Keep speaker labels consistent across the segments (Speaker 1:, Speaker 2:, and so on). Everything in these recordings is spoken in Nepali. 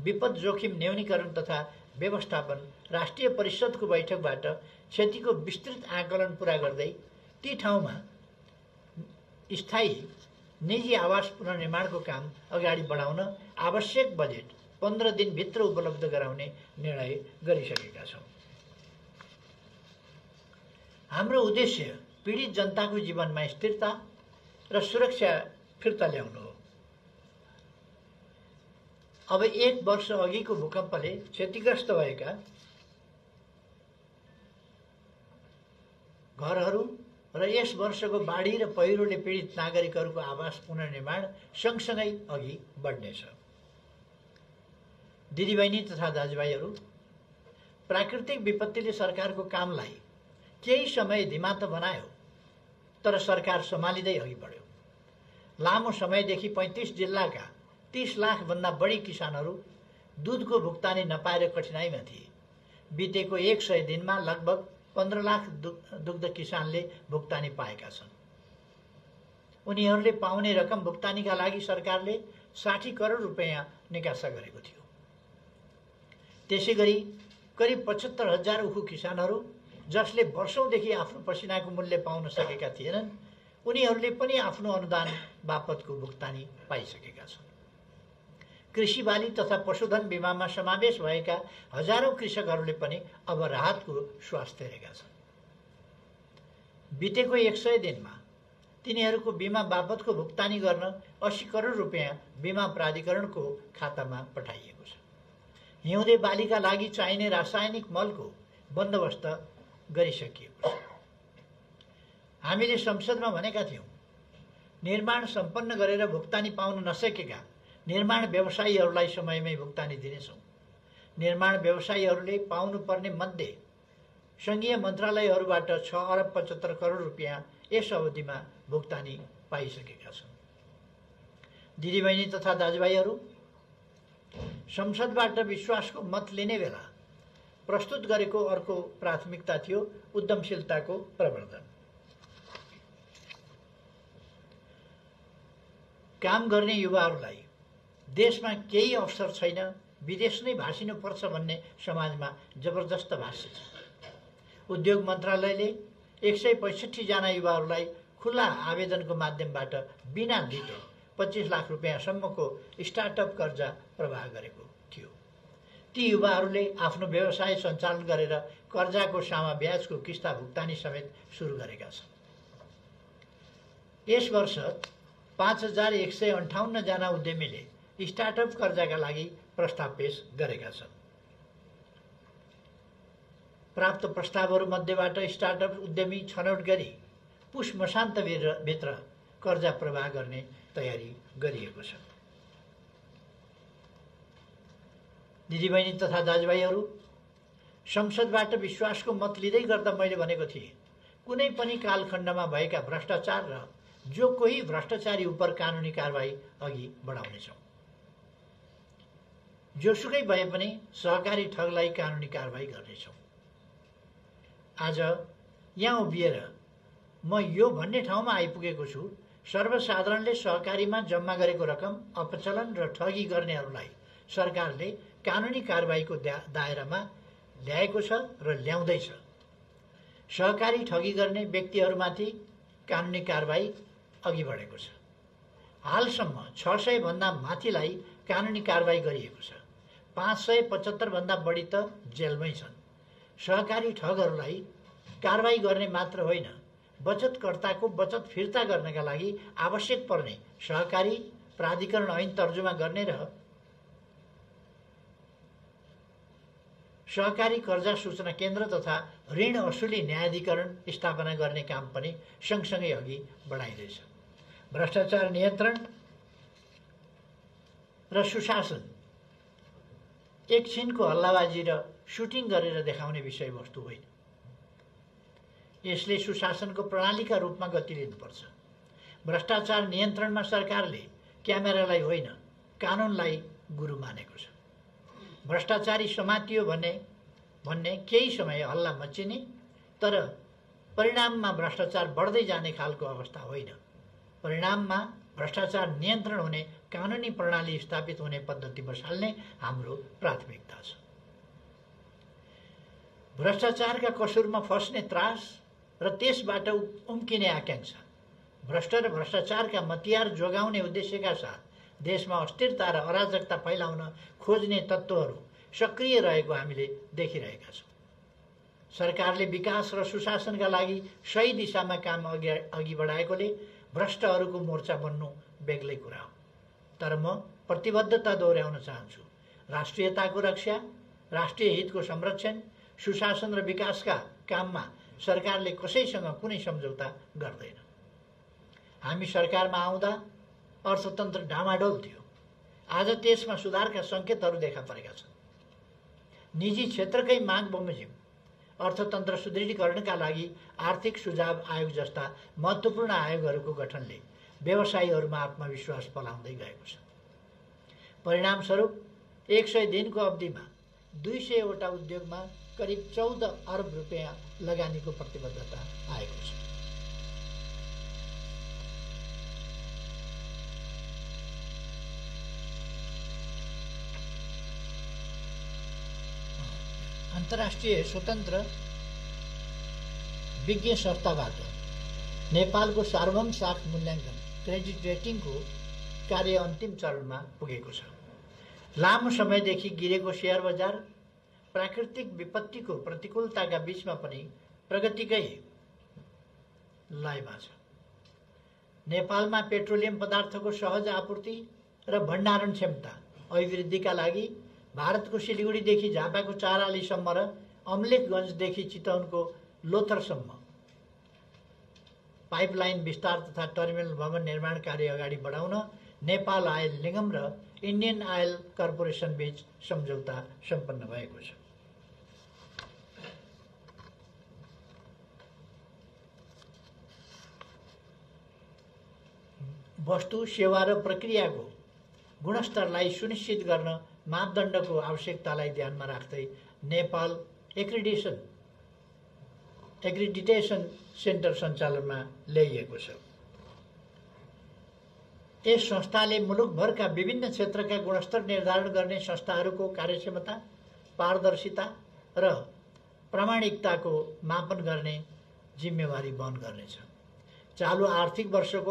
Speaker 1: विपद जोखिम न्यूनीकरण तथा व्यवस्थापन राष्ट्रिय परिषदको बैठकबाट क्षतिको विस्तृत आकलन पूरा गर्दै ती ठाउँमा स्थायी निजी आवास पुनर्निर्माणको काम अगाडि बढाउन आवश्यक बजेट 15 दिनभित्र उपलब्ध गराउने निर्णय गरिसकेका छौँ। हाम्रो उद्देश्य पीडित जनताको जीवनमा स्थिरता र सुरक्षा फिर्ता ल्याउनु हो। अब 1 वर्ष अघिको भूकम्पले क्षतिग्रस्त भएका घरहरू र यस वर्षको बाढी र पहिरोले पीडित नागरिकहरूको आवास पुनर्निर्माण सँगसँगै अघि बढ्नेछ। दिदीबहिनी तथा दाजुभाइहरू, प्राकृतिक विपत्तिले सरकारको कामलाई केही समय धिमा त बनायो, तर सरकार सम्हालिँदै अघि बढ्यो। लामो समयदेखि 35 जिल्लाका 30 लाखभन्दा बढी किसानहरू दुधको भुक्तानी नपाएर कठिनाइमा थिए। बितेको 100 दिनमा लगभग 15 लाख दुग्ध किसानले भुक्तानी पाएका छन्। उनीहरूले पाउने रकम भुक्तानीका लागि सरकारले 60 करोड रुपैयाँ निकासा गरेको थियो। त्यसैगरी करिब 75,000 उखु किसानहरू जसले वर्षौंदेखि आफ्नो पसिनाको मूल्य पाउन सकेका थिएनन्, उनीहरूले पनि आफ्नो अनुदान बापतको भुक्तानी पाइसकेका छन्। कृषि बाली तथा पशुधन बीमामा समावेश भएका हजारौं कृषकहरूले पनि अब राहतको श्वास फेरेका छन्। बितेको 100 दिनमा तिनीहरूको बीमा बापतको भुक्तानी गर्न 80 करोड रुपैयाँ बीमा प्राधिकरणको खातामा पठाइएको छ। हिउँदे बालीका लागि चाहिने रासायनिक मलको बन्दोबस्त गरिसकिएको छ। हामीले संसदमा भनेका थियौं, निर्माण सम्पन्न गरेर भुक्तानी पाउन नसकेका निर्माण व्यवसायीहरूलाई समयमै भुक्तानी दिनेछौँ। निर्माण व्यवसायीहरूले पाउनुपर्ने मध्ये संघीय मन्त्रालयहरूबाट 6 अरब 75 करोड रुपैयाँ यस अवधिमा भुक्तानी पाइसकेका छन्। दिदीबहिनी तथा दाजुभाइहरू, संसदबाट विश्वासको मत लिने बेला प्रस्तुत गरेको अर्को प्राथमिकता थियो उद्यमशीलताको प्रवर्धन। काम गर्ने युवाहरूलाई देशमा केही अवसर छैन, विदेश नै भासिनु पर्छ भन्ने समाजमा जबरजस्त भाष्य छ। उद्योग मन्त्रालयले 165 जना युवाहरूलाई खुला आवेदनको माध्यमबाट बिना धितो 25 लाख रुपैयाँसम्मको स्टार्टअप कर्जा प्रवाह गरेको थियो। ती युवाहरूले आफ्नो व्यवसाय सञ्चालन गरेर कर्जाको सामा ब्याजको किस्ता भुक्तानी समेत सुरु गरेका छन्। यस वर्ष 5158 जना उद्यमीले स्टार्टअप कर्जाका लागि प्रस्ताव पेश गरेका छन्। प्राप्त प्रस्तावहरू मध्येबाट स्टार्टअप उद्यमी छनौट गरी पुष मसान्तभित्र कर्जा प्रवाह गर्ने तयारी गरिएको छ। दिदीबहिनी तथा दाजुभाइहरू, संसदबाट विश्वासको मत लिँदै गर्दा मैले भनेको थिएँ, कुनै पनि कालखण्डमा भएका भ्रष्टाचार र जो कोही भ्रष्टाचारी उप कानुनी कारबाही अघि बढाउनेछौँ। जोसुकै भए पनि सहकारी ठगलाई कानुनी कारबाही गर्नेछौँ। आज यहाँ उभिएर म यो भन्ने ठाउँमा आइपुगेको छु, सर्वसाधारणले सहकारीमा जम्मा गरेको रकम अपचलन र ठगी गर्नेहरूलाई सरकारले कानुनी कारबाहीको दायरामा ल्याएको छ र ल्याउँदैछ। सहकारी ठगी गर्ने व्यक्तिहरूमाथि कानुनी कारबाही अघि बढेको छ। हालसम्म 600 भन्दा माथिलाई कानुनी कारबाही गरिएको छ। 575 भन्दा बढी त जेलमै छन्। सहकारी ठगहरूलाई कारबाही गर्ने मात्र होइन, बचतकर्ताको बचत फिर्ता गर्नका लागि आवश्यक पर्ने सहकारी प्राधिकरण ऐन तर्जुमा गर्ने र सहकारी कर्जा सूचना केन्द्र तथा ऋण असुली न्यायाधिकरण स्थापना गर्ने काम पनि सँगसँगै अघि बढाइँदैछ। भ्रष्टाचार नियन्त्रण र सुशासन एकछिनको हल्लाबाजी र सुटिङ गरेर देखाउने विषयवस्तु होइन। यसले सुशासनको प्रणालीका रूपमा गति लिनुपर्छ। भ्रष्टाचार नियन्त्रणमा सरकारले क्यामेरालाई होइन, कानुनलाई गुरु मानेको छ। भ्रष्टाचारी समातियो भन्ने केही समय हल्ला मच्चिने, तर परिणाममा भ्रष्टाचार बढ्दै जाने खालको अवस्था होइन। परिणाममा भ्रष्टाचार नियन्त्रण हुने कानुनी प्रणाली स्थापित हुने पद्धति बसाल्ने हाम्रो प्राथमिकता छ। भ्रष्टाचारका कसुरमा फस्ने त्रास र त्यसबाट उम्किने आकांक्षा, भ्रष्ट र भ्रष्टाचारका मतियार जोगाउने उद्देश्यका साथ देशमा अस्थिरता र अराजकता फैलाउन खोज्ने तत्त्वहरू सक्रिय रहेको हामीले देखिरहेका छौँ। सरकारले विकास र सुशासनका लागि सही दिशामा काम अघि बढाएकोले भ्रष्टहरूको मोर्चा बन्नु बेग्लै कुरा हो। तर म प्रतिबद्धता दोहोऱ्याउन चाहन्छु। राष्ट्रियताको रक्षा, राष्ट्रिय हितको संरक्षण, सुशासन र विकासका काममा सरकारले कसैसँग कुनै सम्झौता गर्दैन। हामी सरकारमा आउँदा अर्थतन्त्र डामाडोल थियो। आज त्यसमा सुधारका सङ्केतहरू देखा परेका छन्। निजी क्षेत्रकै माग बमोजिम अर्थतन्त्र सुदृढीकरणका लागि आर्थिक सुझाव आयोग जस्ता महत्त्वपूर्ण आयोगहरूको गठनले व्यवसायीहरूमा आत्मविश्वास पलाउँदै गएको छ। परिणामस्वरूप 100 दिनको अवधिमा 200 वटा उद्योगमा करिब 14 अर्ब रुपियाँ लगानीको प्रतिबद्धता आएको छ। अन्तर्राष्ट्रिय स्वतन्त्र विज्ञ संस्थाबाट नेपालको सार्वभौम साख मूल्याङ्कन क्रेडिट रेटिङको कार्य अन्तिम चरणमा पुगेको छ। लामो समयदेखि गिरेको शेयर बजार प्राकृतिक विपत्तिको प्रतिकूलताका बीचमा पनि प्रगतिकै लयमा छ। नेपालमा पेट्रोलियम पदार्थको सहज आपूर्ति र भण्डारण क्षमता अभिवृद्धिका लागि भारतको सिलिगुडीदेखि झापाको चारालीसम्म र अम्लेखगञ्जदेखि चितवनको लोथरसम्म पाइपलाइन विस्तार तथा टर्मिनल भवन निर्माण कार्य अगाडि बढाउन नेपाल आयल निगम र इन्डियन आयल कर्पोरेसन बीच सम्झौता सम्पन्न भएको छ। वस्तु, सेवा र प्रक्रियाको गुणस्तरलाई सुनिश्चित गर्न मापदण्डको आवश्यकतालाई ध्यानमा राख्दै नेपाल एक्रिडिटेसन सेन्टर सञ्चालनमा ल्याइएको छ। यस संस्थाले मुलुकभरका विभिन्न क्षेत्रका गुणस्तर निर्धारण गर्ने संस्थाहरूको कार्यक्षमता, पारदर्शिता र प्रामाणिकताको मापन गर्ने जिम्मेवारी वहन गर्नेछ। चालु आर्थिक वर्षको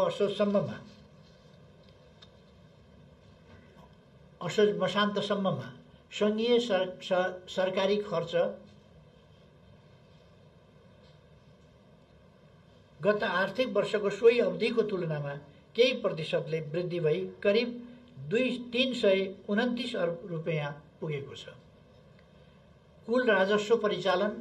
Speaker 1: असोज मसान्तसम्ममा सङ्घीय सरकारी खर्च गत आर्थिक वर्षको सोही अवधिको तुलनामा केही प्रतिशतले वृद्धि भई करिब 329 अर्ब रुपियाँ पुगेको छ। कुल राजस्व परिचालन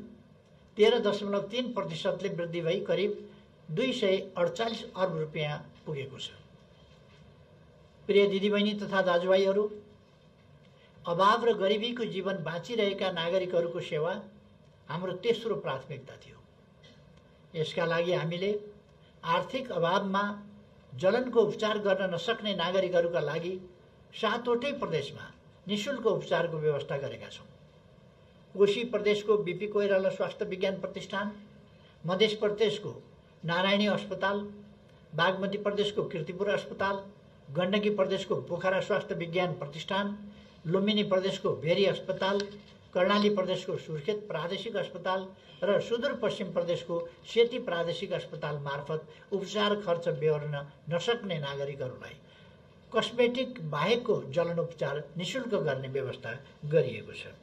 Speaker 1: 13.3% वृद्धि भई करिब 248 अर्ब रुपियाँ पुगेको छ। प्रिय दिदीबहिनी तथा दाजुभाइहरू, अभाव र गरिबीको जीवन बाँचिरहेका नागरिकहरूको सेवा हाम्रो तेस्रो प्राथमिकता थियो। यसका लागि हामीले आर्थिक अभावमा जलनको उपचार गर्न नसक्ने नागरिकहरूका लागि 7वटै प्रदेशमा निःशुल्क उपचारको व्यवस्था गरेका छौँ। कोशी प्रदेशको बीपी कोइराला स्वास्थ्य विज्ञान प्रतिष्ठान, मध्य प्रदेशको नारायणी अस्पताल, बागमती प्रदेशको कीर्तिपुर अस्पताल, गण्डकी प्रदेशको पोखरा स्वास्थ्य विज्ञान प्रतिष्ठान, लुम्बिनी प्रदेशको भेरी अस्पताल, कर्णाली प्रदेशको सुर्खेत प्रादेशिक अस्पताल र सुदूरपश्चिम प्रदेशको सेती प्रादेशिक अस्पताल मार्फत उपचार खर्च बेहोर्न नसक्ने नागरिकहरूलाई कस्मेटिक बाहेकको जलनोपचार निःशुल्क गर्ने व्यवस्था गरिएको छ।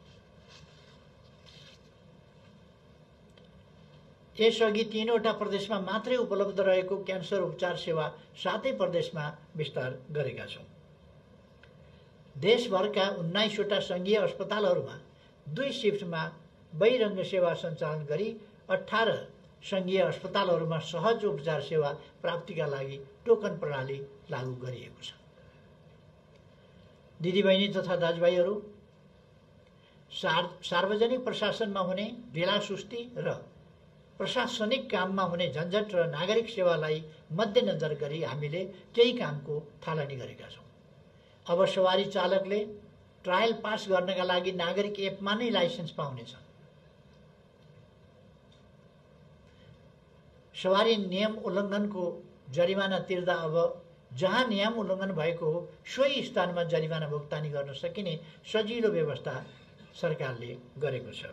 Speaker 1: यसअघि 3वटा प्रदेशमा मात्रै उपलब्ध रहेको क्यान्सर उपचार सेवा 7 प्रदेशमा विस्तार गरेका छौँ। देशभरका 19वटा सङ्घीय अस्पतालहरूमा 2 शिफ्टमा बहिरङ्ग सेवा सञ्चालन गरी 18 सङ्घीय अस्पतालहरूमा सहज उपचार सेवा प्राप्तिका लागि टोकन प्रणाली लागू गरिएको छ। दिदीबहिनी तथा दाजुभाइहरू, सार्वजनिक प्रशासनमा हुने ढिलासुस्ती र प्रशासनिक काममा हुने झन्झट र नागरिक सेवालाई मध्यनजर गरी हामीले केही कामको थालनी गरेका छौँ। अब सवारी चालकले ट्रायल पास गर्नका लागि नागरिक एपमा नै लाइसेन्स पाउनेछ। सवारी नियम उल्लङ्घनको जरिमाना तिर्दा अब जहाँ नियम उल्लङ्घन भएको हो सोही स्थानमा जरिवाना भुक्तानी गर्न सकिने सजिलो व्यवस्था सरकारले गरेको छ।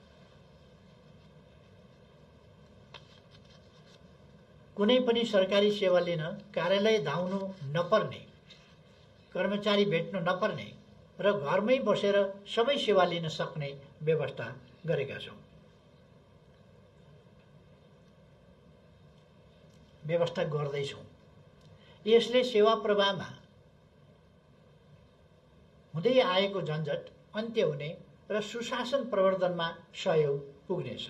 Speaker 1: कुनै पनि सरकारी सेवा लिन कार्यालय धाउनु नपर्ने, कर्मचारी भेट्नु नपर्ने र घरमै बसेर सबै सेवा लिन सक्ने व्यवस्था गरेका छौँ। व्यवस्था गर्दैछौँ। यसले सेवा प्रवाहमा हुँदै आएको झन्झट अन्त्य हुने र सुशासन प्रवर्धनमा सहयोग पुग्नेछ।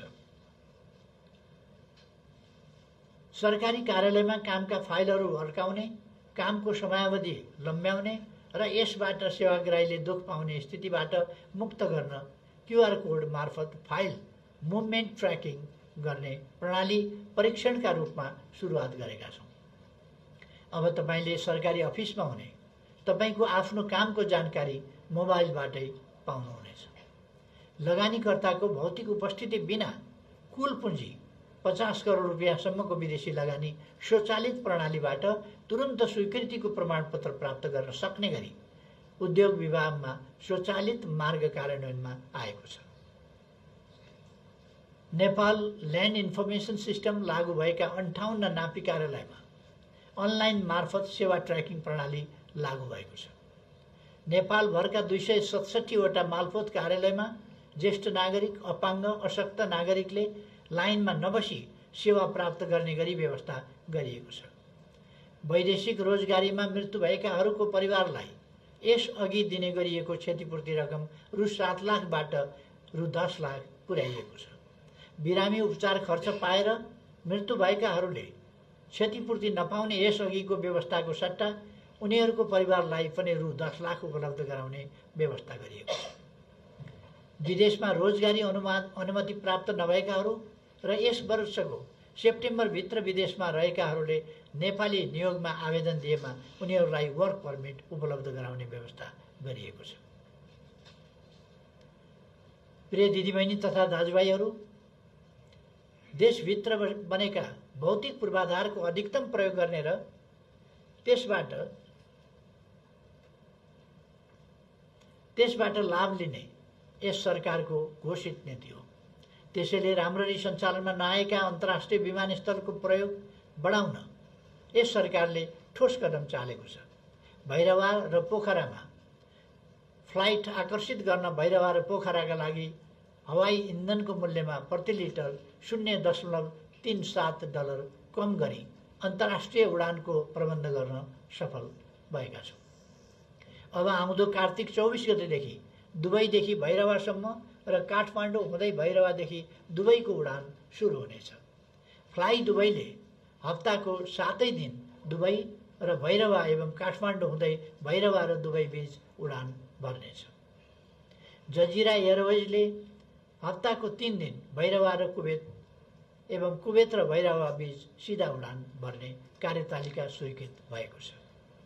Speaker 1: सरकारी कार्यालयमा कामका फाइलहरू अड्काउने, कामको समयावधि लम्ब्याउने र यसबाट सेवाग्राहीले दुख पाउने स्थितिबाट मुक्त गर्न क्युआर कोड मार्फत फाइल मुभमेन्ट ट्र्याकिङ गर्ने प्रणाली परीक्षणका रूपमा सुरुवात गरेका छौँ। अब तपाईले सरकारी अफिसमा हुने तपाईको आफ्नो कामको जानकारी मोबाइलबाटै पाउनुहुनेछ। लगानीकर्ताको भौतिक उपस्थिति बिना कुल पुँजी 50 करोड रुपियाँसम्मको विदेशी लगानी स्वचालित प्रणालीबाट तुरन्त स्वीकृतिको प्रमाणपत्र प्राप्त गर्न सक्ने गरी उद्योग विभागमा स्वचालित मार्ग कार्यान्वयनमा आएको छ। नेपाल ल्यान्ड इन्फर्मेसन सिस्टम लागू भएका 58 नापी कार्यालयमा अनलाइन मार्फत सेवा ट्र्याकिङ प्रणाली लागू भएको छ। नेपालभरका 267 वटा मालपोत कार्यालयमा ज्येष्ठ नागरिक, अपाङ्ग, अशक्त नागरिकले लाइनमा नबसी सेवा प्राप्त गर्ने गरी व्यवस्था गरिएको छ। वैदेशिक रोजगारीमा मृत्यु भएकाहरूको परिवारलाई यसअघि दिने गरिएको क्षतिपूर्ति रकम रु 7 लाखबाट रु 10 लाख पुर्याइएको छ। बिरामी उपचार खर्च पाएर मृत्यु भएकाहरूले क्षतिपूर्ति नपाउने यसअघिको व्यवस्थाको सट्टा उनीहरूको परिवारलाई पनि रु 10 लाख उपलब्ध गराउने व्यवस्था गरिएको छ। विदेशमा रोजगारी अनुमति प्राप्त नभएकाहरू र यस वर्षको सेप्टेम्बरभित्र विदेशमा रहेकाहरूले नेपाली नियोगमा आवेदन दिएमा उनीहरूलाई वर्क पर्मिट उपलब्ध गराउने व्यवस्था गरिएको छ। प्रिय दिदीबहिनी तथा दाजुभाइहरू, देशभित्र बनेका भौतिक पूर्वाधारको अधिकतम प्रयोग गर्ने र त्यसबाट लाभ लिने यस सरकारको घोषित नीति हो। त्यसैले राम्ररी सञ्चालनमा नआएका अन्तर्राष्ट्रिय विमानस्थलको प्रयोग बढाउन यस सरकारले ठोस कदम चालेको छ। भैरवा र पोखरामा फ्लाइट आकर्षित गर्न भैरवा र पोखराका लागि हवाई इन्धनको मूल्यमा प्रति लिटर $0.37 कम गरी अन्तर्राष्ट्रिय उडानको प्रबन्ध गर्न सफल भएका छौँ। अब आउँदो कार्तिक 24 गतेदेखि दुबईदेखि भैरवासम्म र काठमाडौँ हुँदै भैरवादेखि दुबईको उडान सुरु हुनेछ। फ्लाइ दुबईले हप्ताको 7 दिन दुबई र भैरवा एवं काठमाडौँ हुँदै भैरवा र दुबई बीच उडान भर्नेछ। जजिरा एयरवेजले हप्ताको 3 दिन भैरवा र कुवेत एवं कुवेत र भैरवा बीच सीधा उडान भर्ने कार्यतालिका स्वीकृत भएको छ।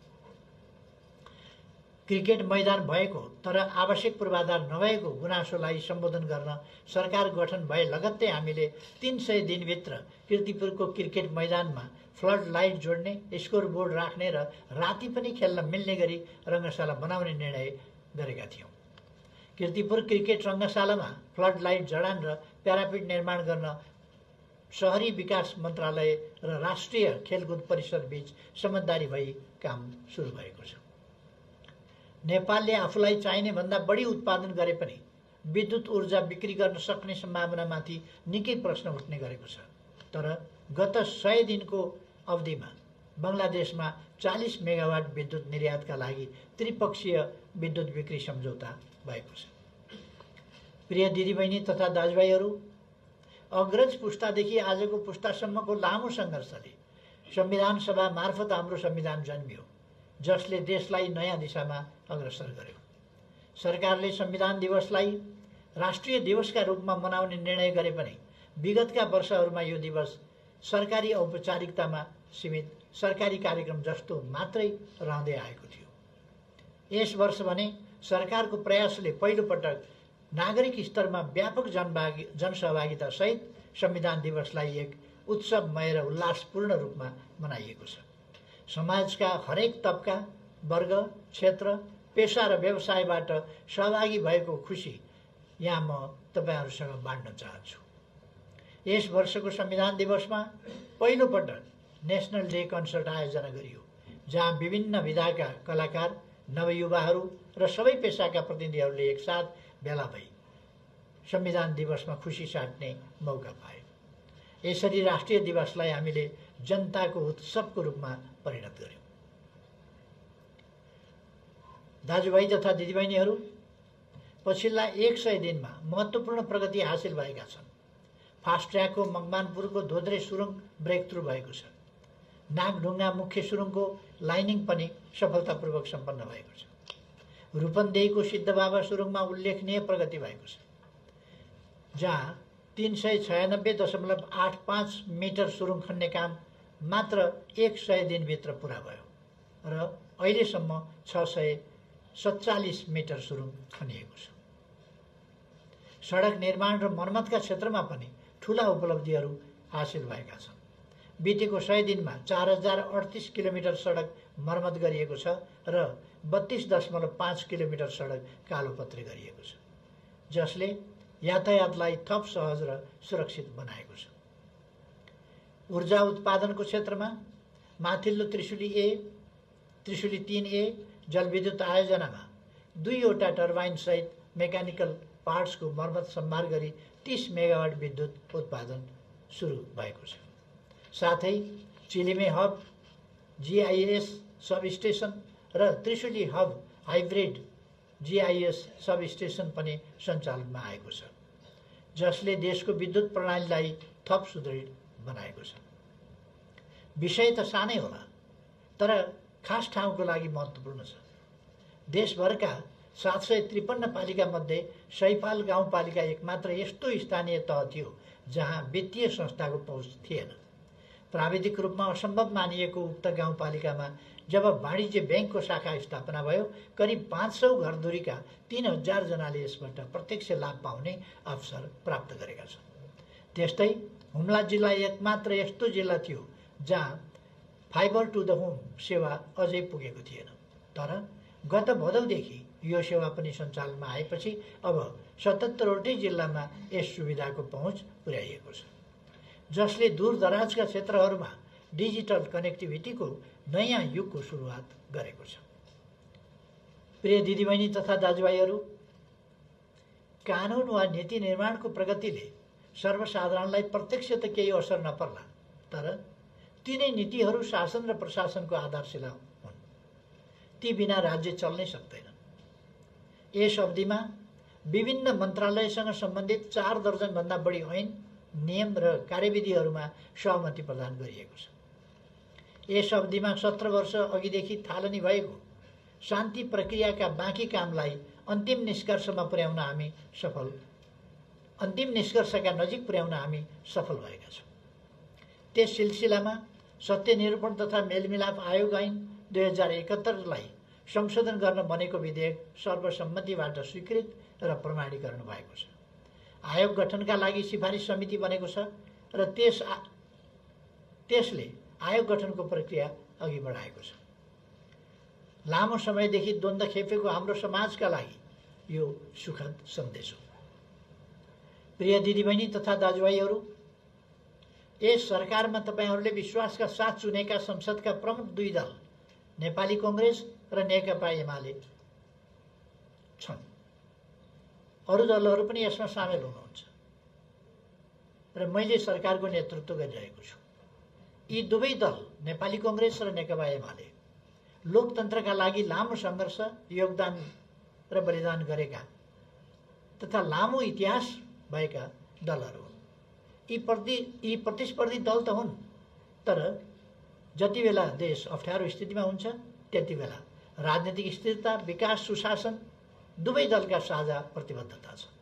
Speaker 1: क्रिकेट मैदान भएको तर आवश्यक पूर्वाधार नभएको गुनासोलाई सम्बोधन गर्न सरकार गठन भए लगत्तै हामीले 300 दिनभित्र कीर्तिपुरको क्रिकेट मैदानमा फ्लड लाइट जोड्ने, स्कोर बोर्ड राख्ने र राति पनि खेल्न मिल्ने गरी रङ्गशाला बनाउने निर्णय गरेका थियौँ। कीर्तिपुर क्रिकेट रङ्गशालामा फ्लड लाइट जडान र प्यारापिट निर्माण गर्न शहरी विकास मन्त्रालय र राष्ट्रिय खेलकुद परिषद बीच समझदारी भई काम सुरु भएको छ। नेपालले आफूलाई चाहिने भन्दा बढी उत्पादन गरे पनि विद्युत ऊर्जा बिक्री गर्न सक्ने सम्भावनामाथि निकै प्रश्न उठ्ने गरेको छ। तर गत 100 दिनको अवधिमा बङ्गलादेशमा 40 मेगावाट विद्युत निर्यातका लागि त्रिपक्षीय विद्युत बिक्री सम्झौता भएको छ। प्रिय दिदीबहिनी तथा दाजुभाइहरू, अग्रज पुस्तादेखि आजको पुस्तासम्मको लामो सङ्घर्षले संविधान सभा मार्फत हाम्रो संविधान जन्मियो, जसले देशलाई नयाँ दिशामा अग्रसर गर्यो। सरकारले संविधान दिवसलाई राष्ट्रिय दिवसका रूपमा मनाउने निर्णय गरे पनि विगतका वर्षहरूमा यो दिवस सरकारी औपचारिकतामा सीमित सरकारी कार्यक्रम जस्तो मात्रै रहँदै आएको थियो। यस वर्ष भने सरकारको प्रयासले पहिलोपटक नागरिक स्तरमा व्यापक जनसहभागिता सहित संविधान दिवसलाई एक उत्सवमय र उल्लासपूर्ण रूपमा मनाइएको छ। समाजका हरेक तबका, वर्ग, क्षेत्र, पेशा र व्यवसायबाट सहभागी भएको खुसी यहाँ म तपाईहरुसँग बाँड्न चाहन्छु। यस वर्षको संविधान दिवसमा पहिलो पटक नेशनल डे कन्सर्ट आयोजना गरियो, जहाँ विभिन्न विधाका कलाकार, नवयुवाहरू र सबै पेशाका प्रतिनिधिहरूले एकसाथ भेला भई संविधान दिवसमा खुसी साट्ने मौका पाए। यसरी राष्ट्रिय दिवसलाई हामीले जनताको उत्सवको रूपमा परिणत गर्यौं। दाजुभाइ तथा दिदीबहिनीहरू, पछिल्ला 100 दिनमा महत्त्वपूर्ण प्रगति हासिल भएका छन्। फास्ट ट्र्याकको मकवानपुरको धोद्रे सुरुङ ब्रेक थ्रु भएको छ। नागढुङ्गा मुख्य सुरुङको लाइनिङ पनि सफलतापूर्वक सम्पन्न भएको छ। रूपन्देहीको सिद्धबाबा सुरुङमा उल्लेखनीय प्रगति भएको छ, जहाँ 396.85 मिटर सुरुङ खन्ने काम मात्र 100 दिनभित्र पुरा भयो र अहिलेसम्म 647 मिटर सुरुङ खनिएको छ। सडक निर्माण र मर्मतका क्षेत्रमा पनि ठूला उपलब्धिहरू हासिल भएका छन्। बितेको 100 दिनमा 4038 किलोमिटर सडक मर्मत गरिएको छ र 32.5 किलोमिटर सडक कालोपत्रे गरिएको छ, जसले यातायातलाई थप सहज र सुरक्षित बनाएको छ। ऊर्जा उत्पादनको क्षेत्रमा माथिल्लो त्रिशुली ए, त्रिशुली 3A जलविद्युत आयोजनामा 2वटा टर्बाइन सहित मेकानिकल पार्ट्सको मर्मत सम्भार गरी 30 मेगावाट विद्युत उत्पादन सुरु भएको छ। साथै Chilime hub GIS sub station र Trishuli hub hybrid GIS sub station पनि सञ्चालनमा आएको छ, जसले देशको विद्युत प्रणालीलाई थप सुदृढ बनाएको छ। विषय त सानै होला, तर खास ठाउँको लागि महत्त्वपूर्ण छ। देशभरका 753 पालिका मध्ये सैपाल गाउँपालिका एकमात्र यस्तो स्थानीय तह थियो जहाँ वित्तीय संस्थाको पहुँच थिएन। प्राविधिक रूपमा असम्भव मानिएको उक्त गाउँपालिकामा जब वाणिज्य बैंकको शाखा स्थापना भयो, करिब 500 घरधुरीका 3000 जनाले यसबाट प्रत्यक्ष लाभ पाउने अवसर प्राप्त गरेका छन्। त्यस्तै हुम्ला जिल्ला एकमात्र यस्तो जिल्ला थियो जहाँ फाइबर टु द होम सेवा अझै पुगेको थिएन, तर गत भदौदेखि यो सेवा पनि सञ्चालनमा आएपछि अब 77वटै जिल्लामा यस सुविधाको पहुँच पुर्याइएको छ, जसले दूरदराजका क्षेत्रहरूमा डिजिटल कनेक्टिभिटीको नयाँ युगको सुरुवात गरेको छ। प्रिय दिदीबहिनी तथा दाजुभाइहरू, कानुन वा नीति निर्माणको प्रगतिले सर्वसाधारणलाई प्रत्यक्ष त केही असर नपर्ला, तर तिनै नीतिहरू शासन र प्रशासनको आधारशिला हुन्। ती बिना राज्य चल्नै सक्दैन। यस अवधिमा विभिन्न मन्त्रालयसँग सम्बन्धित 4 दर्जनभन्दा बढी ऐन, नियम र कार्यविधिहरूमा सहमति प्रदान गरिएको छ। यस अवधिमा 17 वर्ष अघिदेखि थालनी भएको शान्ति प्रक्रियाका बाँकी कामलाई अन्तिम निष्कर्षका नजिक पुर्याउन हामी सफल भएका छौँ। त्यस सिलसिलामा सत्य निरूपण तथा मेलमिलाप आयोग ऐन 2071लाई संशोधन गर्न बनेको विधेयक सर्वसम्मतिबाट स्वीकृत र प्रमाणीकरण भएको छ। आयोग गठनका लागि सिफारिस समिति बनेको छ र त्यसले आयोग गठनको प्रक्रिया अघि बढाएको छ। लामो समयदेखि द्वन्द्व खेपेको हाम्रो समाजका लागि यो सुखद सन्देश हो। प्रिय दिदीबहिनी तथा दाजुभाइहरू, यस सरकारमा तपाईहरूले विश्वासका साथ चुनेका संसदका प्रमुख 2 दल नेपाली कांग्रेस र नेकपा एमाले छन्। अरू दलहरू पनि यसमा सामेल हुनुहुन्छ र मैले सरकारको नेतृत्व गरिरहेको छु। यी दुवै दल नेपाली कांग्रेस र नेकपा एमाले लोकतन्त्रका लागि लामो सङ्घर्ष, योगदान र बलिदान गरेका तथा लामो इतिहास भएका दलहरू हुन्। यी प्रतिस्पर्धी दल त हुन्, तर जति बेला देश अप्ठ्यारो स्थितिमा हुन्छ त्यति बेला राजनीतिक स्थिरता, विकास, सुशासन दुवै दलका साझा प्रतिबद्धता छ।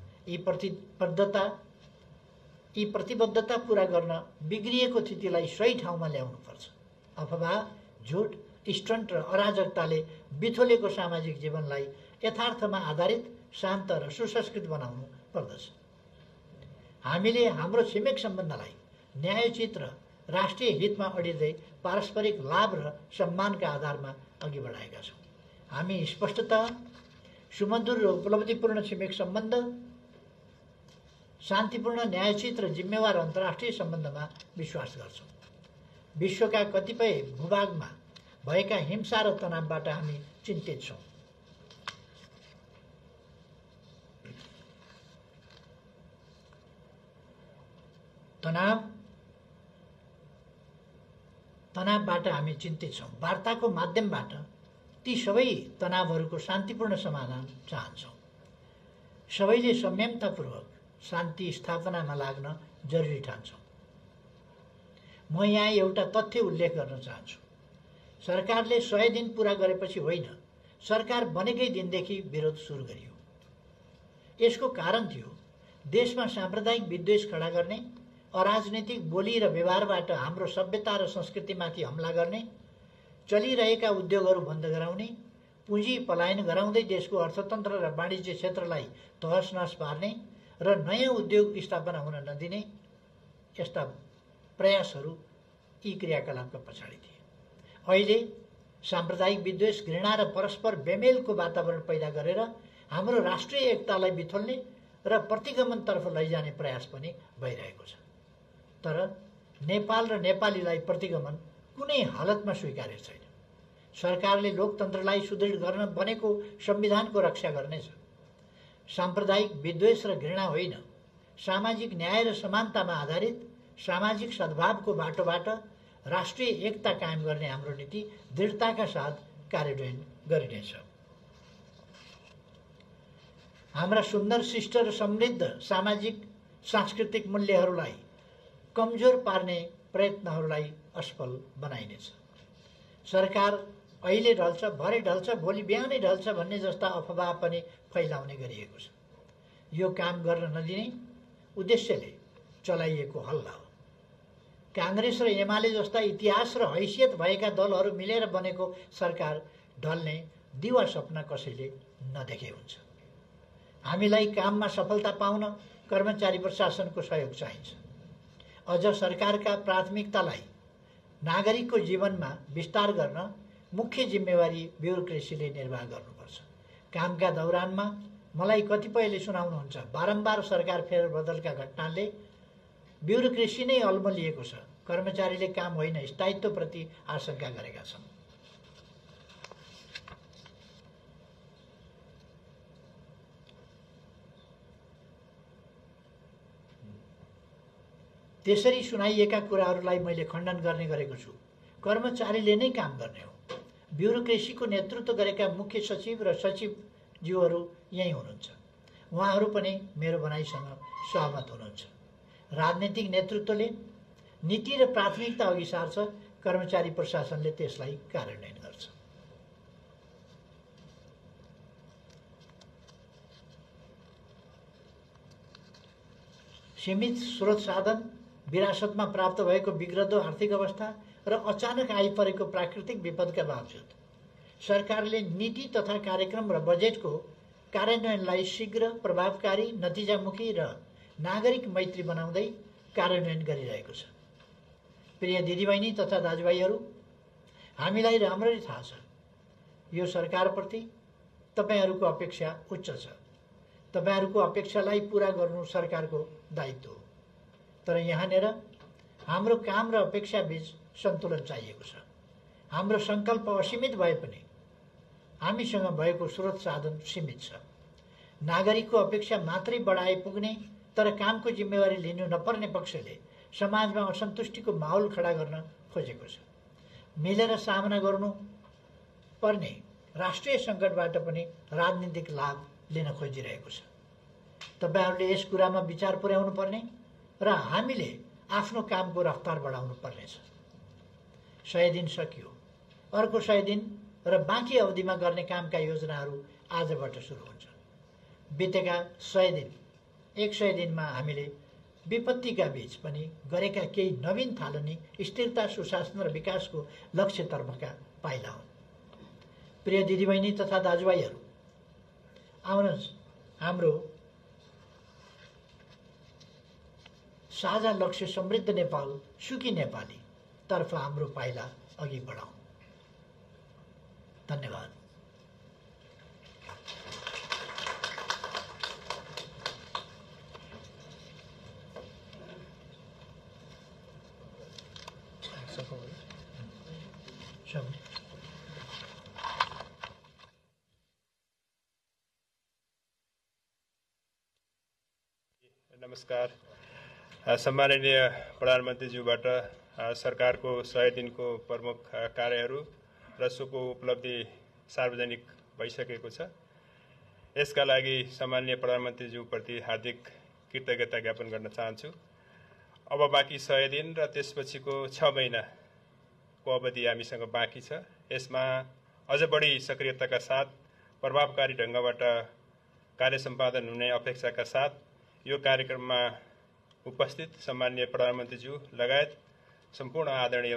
Speaker 1: यी प्रतिबद्धता पूरा गर्न बिग्रिएको स्थितिलाई सही ठाउँमा ल्याउनुपर्छ। अफवाह, झुट, स्टन्ट र अराजकताले बिथोलेको सामाजिक जीवनलाई यथार्थमा आधारित, शान्त र सुसंस्कृत बनाउनु पर्दछ। हामीले हाम्रो छिमेक सम्बन्धलाई न्यायोचित र राष्ट्रिय हितमा अडिँदै पारस्परिक लाभ र सम्मानका आधारमा अघि बढाएका छौँ। हामी स्पष्टता, सुमधुर र उपलब्धिपूर्ण छिमेक सम्बन्ध, शान्तिपूर्ण, न्यायोचित र जिम्मेवार अन्तर्राष्ट्रिय सम्बन्धमा विश्वास गर्छौँ। विश्वका कतिपय भूभागमा भएका हिंसा र तनावबाट हामी चिन्तित छौँ। तनावबाट हामी चिन्तित छौँ। वार्ताको माध्यमबाट ती सबै तनावहरूको शान्तिपूर्ण समाधान चाहन्छौँ। सबैले संयमतापूर्वक शान्ति स्थापनामा लाग्न जरुरी ठान्छौँ। म यहाँ एउटा तथ्य उल्लेख गर्न चाहन्छु। सरकारले 100 दिन पूरा गरेपछि होइन, सरकार बनेकै दिनदेखि विरोध सुरु गरियो। यसको कारण थियो देशमा साम्प्रदायिक विद्वेष खडा गर्ने, अराजनैतिक बोली र व्यवहारबाट हाम्रो सभ्यता र संस्कृतिमाथि हमला गर्ने, चलिरहेका उद्योगहरू बन्द गराउने, पुँजी पलायन गराउँदै देशको अर्थतन्त्र र वाणिज्य क्षेत्रलाई तहस नहस पार्ने र नयाँ उद्योग स्थापना हुन नदिने यस्ता प्रयासहरू यी क्रियाकलापका पछाडि थिए। अहिले साम्प्रदायिक विद्वेष, घृणा र परस्पर बेमेलको वातावरण पैदा गरेर हाम्रो राष्ट्रिय एकतालाई बिथोल्ने र प्रतिगमनतर्फ लैजाने प्रयास पनि भइरहेको छ। तर नेपाल र नेपालीलाई प्रतिगमन कुनै हालतमा स्वीकार्य छैन। सरकारले लोकतन्त्रलाई सुदृढ गर्न बनेको संविधानको रक्षा गर्नेछ। साम्प्रदायिक विद्वेष र घृणा होइन, सामाजिक न्याय र समानतामा आधारित सामाजिक सद्भावको बाटोबाट राष्ट्रिय एकता कायम गर्ने हाम्रो नीति दृढताका साथ कार्यान्वयन गरिनेछ। हाम्रा सुन्दर, शिष्ट र समृद्ध सामाजिक सांस्कृतिक मूल्यहरूलाई कमजोर पार्ने प्रयत्नहरूलाई असफल बनाइनेछ। सरकार अहिले ढल्छ, भरे ढल्छ, भोलि बिहानै ढल्छ भन्ने जस्ता अफवाह पनि फैलाउने गरिएको छ। यो काम गर्न नदिने उद्देश्यले चलाइएको हल्ला हो। कांग्रेस र एमाले जस्ता इतिहास र हैसियत भएका दलहरू मिलेर बनेको सरकार ढल्ने दिवा सपना कसैले नदेखे हुन्छ। हामीलाई काममा सफलता पाउन कर्मचारी प्रशासनको सहयोग चाहिन्छ। अझ सरकारका प्राथमिकतालाई नागरिकको जीवनमा विस्तार गर्न मुख्य जिम्मेवारी ब्युरोक्रेसीले निर्वाह गर्नुपर्छ। कामका दौरानमा मलाई कतिपयले सुनाउनुहुन्छ, बारम्बार सरकार फेरबदलका घटनाले ब्युरोक्रेसी नै अल्मलिएको छ। कर्मचारीले काम होइन, स्थायित्वप्रति आशंका गरेका छन्। त्यसरी सुनाइएका कुराहरूलाई मैले खण्डन गर्ने गरेको छु। कर्मचारीले नै काम गर्ने हो। ब्युरोक्रेसीको नेतृत्व गरेका मुख्य सचिव र सचिवज्यूहरू यही हुनुहुन्छ। उहाँहरू पनि मेरो भनाइसँग सहमत हुनुहुन्छ। राजनीतिक नेतृत्वले नीति र प्राथमिकता अघि सार्छ, कर्मचारी प्रशासनले त्यसलाई कार्यान्वयन गर्छ। सीमित स्रोत साधन, विरासतमा प्राप्त भएको बिग्रदो आर्थिक अवस्था र अचानक आइपरेको प्राकृतिक विपदका बावजुद सरकारले नीति तथा कार्यक्रम र बजेटको कार्यान्वयनलाई शीघ्र, प्रभावकारी, नतिजामुखी र नागरिक मैत्री बनाउँदै कार्यान्वयन गरिरहेको छ। प्रिय दिदीबहिनी तथा दाजुभाइहरू, हामीलाई राम्ररी थाहा छ यो सरकारप्रति तपाईहरूको अपेक्षा उच्च छ। तपाईहरूको अपेक्षालाई पूरा गर्नु सरकारको दायित्व हो। तर यहाँनिर हाम्रो काम र अपेक्षा बीच सन्तुलन चाहिएको छ। हाम्रो संकल्प असीमित भए पनि हामीसँग भएको स्रोत साधन सीमित छ। नागरिकको अपेक्षा मात्रै बढाए पुग्ने तर कामको जिम्मेवारी लिनु नपर्ने पक्षले समाजमा असन्तुष्टिको माहौल खडा गर्न खोजेको छ। मिलेर सामना गर्नु पर्ने राष्ट्रिय सङ्कटबाट पनि राजनीतिक लाभ लिन खोजिरहेको छ। तपाईहरूले यस कुरामा विचार पुर्याउनु पर्ने र हामीले आफ्नो कामको रफ्तार बढाउनु पर्नेछ। 100 दिन सकियो, अर्को 100 दिन र बाँकी अवधिमा गर्ने कामका योजनाहरू आजबाट सुरु हुन्छन्। बितेका 100 दिन, 100 दिनमा हामीले विपत्तिका बीच पनि गरेका केही नवीन थालनी स्थिरता, सुशासन र विकासको लक्ष्यतर्फका पाइला हुन्। प्रिय दिदीबहिनी तथा दाजुभाइहरू, आउनुहोस् हाम्रो साझा लक्ष्य समृद्ध नेपाल सुखी नेपाली तर्फ हाम्रो पाइला अघि बढाउँ। धन्यवाद।
Speaker 2: नमस्कार। सम्माननीय प्रधानमन्त्रीज्यूबाट सरकारको 100 दिनको प्रमुख कार्यहरू र सोको उपलब्धि सार्वजनिक भइसकेको छ। यसका लागि सम्माननीय प्रधानमन्त्रीज्यूप्रति हार्दिक कृतज्ञता ज्ञापन गर्न चाहन्छु। अब बाँकी 100 दिन र त्यसपछिको 6 महिनाको अवधि हामीसँग बाँकी छ। यसमा अझ बढी सक्रियताका साथ प्रभावकारी ढङ्गबाट कार्य सम्पादन हुने अपेक्षाका साथ यो कार्यक्रममा उपस्थित सम्माननीय प्रधानमन्त्रीज्यू लगायत सम्पूर्ण आदरणीय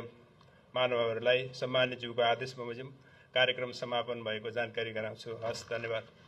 Speaker 2: महानुभावहरूलाई सम्माननीयज्यूको आदेश बमोजिम कार्यक्रम समापन भएको जानकारी गराउँछु। हस्, धन्यवाद।